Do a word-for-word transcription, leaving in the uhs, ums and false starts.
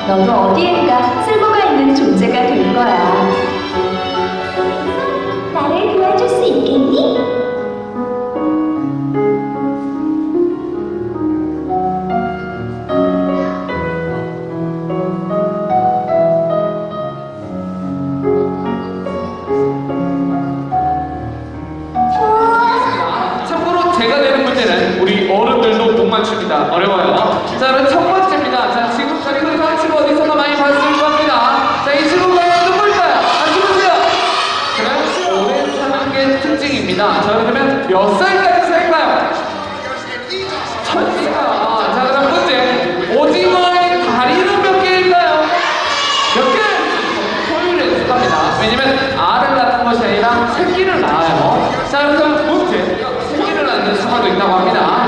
너도 어디엔가 쓸모가 있는 존재가 될 거야. 나를 도와줄 수 있겠니? 우리 어른들도 못 맞춥니다. 어려워요. 자, 그럼 첫 번째입니다. 자, 지금까지 흥한 친구 어디서나 많이 봤을 겁니다. 자, 이 친구가 누구일까요? 같이 보세요. 그럼 오래 사는 게 특징입니다. 자, 그러면 몇 살까지 살까요? 천이가. 자, 그럼 문제. 오징어의 다리는 몇 개일까요? 몇 개? 효율에 속합니다. 왜냐면 알을 낳는 것이 아니라 새끼를 낳아요. 자, 그래서 문제. 새끼를 낳는 상황도 있다고 합니다.